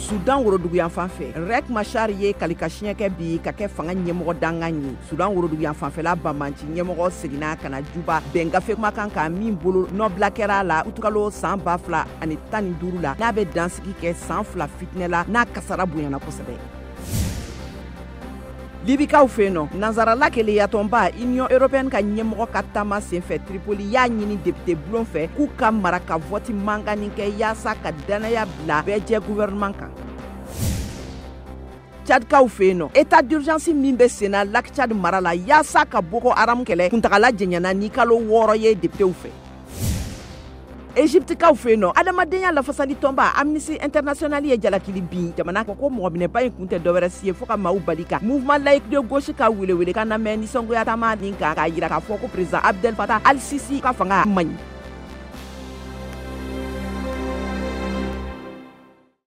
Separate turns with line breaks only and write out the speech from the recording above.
Sudan woroduguyan fanfɛ Riek Machar ye kalikasiɲɛ kɛ bi ka kɛ fanga ɲɛmɔgɔ dangan ye. Sudan woroduguyan fanfɛla Bamanci ɲɛmɔgɔ segina kana Juba bɛn gafe kumakan kan min bolo nɔbila kɛra la utukalo san 2015 la n'a bɛ dansigi kɛ san 2 fitinɛ la n'a kasara bonyana kosɛbɛ. Libikaw fɛ yen nɔ nansarala keleyatɔnba Union Européenne ka ɲɛmɔgɔ ka taama senfɛ Tripoli y'a ɲini député bulon fɛ k'u ka mara ka vote mankanni kɛ yaasa ka danaya bila bɛɛ jɛ gouvernement kan. Tchadkaw fɛ yen nɔ état d'urgence min bɛ senna Lac Tchad mara la yaasa ka Boko Haram kɛlɛ kuntagala jɛɲana ni kalo 6 ye députéw fɛ. Égyptekaw fɛ yen nɔ adamadenya lafasali tɔnba Amnesty International ye jalakili bin jamana ko mɔgɔ minɛba in kun tɛ dɔwɛrɛ si ye fo ka maaw bali ka mouvement laïque de gauche ka welewele kan lamɛn nisɔngoyatama nin kan k'a yira k'a fɔ ko président Abdel Fattah al-Sisi ka fanga man ɲi.